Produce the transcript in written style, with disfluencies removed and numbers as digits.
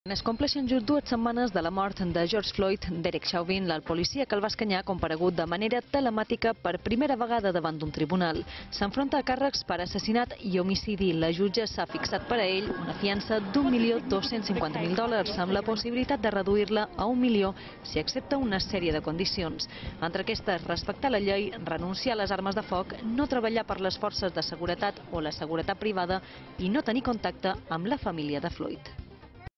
Es compleixen just 2 setmanes de la mort de George Floyd. Derek Chauvin, el policia que el va escanyar, ha comparegut de manera telemàtica per primera vegada davant d'un tribunal. S'enfronta a càrrecs per assassinat i homicidi. La jutge s'ha fixat per a ell una fiança $1.250.000 amb la possibilitat de reduir-la a $1 milió si accepta una sèrie de condicions. Entre aquestes, respectar la llei, renunciar a les armes de foc, no treballar per les forces de seguretat o la seguretat privada i no tenir contacte amb la família de Floyd.